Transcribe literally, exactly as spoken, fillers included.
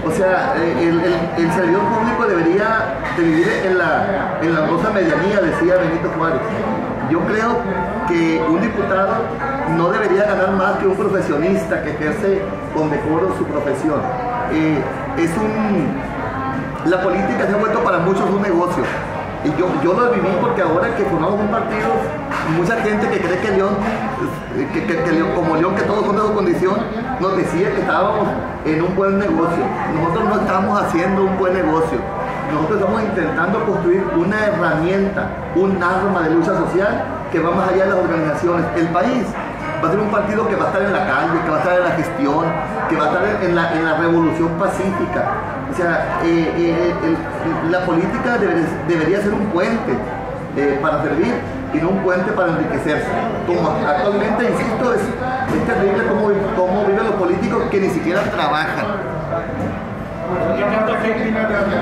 O sea, el, el, el servidor público debería de vivir en la, en la honrosa medianía, decía Benito Juárez. Yo creo que un diputado no debería ganar más que un profesionista que ejerce con decoro su profesión. Eh, es un, la política se ha vuelto para muchos un negocio. Y yo, yo lo viví porque ahora que formamos un partido, mucha gente que cree que León, que, que, que León, como León, que todos son de su condición, nos decía que estábamos en un buen negocio. Nosotros no estamos haciendo un buen negocio. Nosotros estamos intentando construir una herramienta, un arma de lucha social que va más allá de las organizaciones. El país va a ser un partido que va a estar en la calle, que va a estar en la gestión, que va a estar en la, en la revolución pacífica. O sea, eh, eh, el, la política debe, debería ser un puente eh, para servir y no un puente para enriquecerse. Como actualmente, insisto, es, es terrible cómo, cómo viven los políticos que ni siquiera trabajan. ¿Qué tanto afecta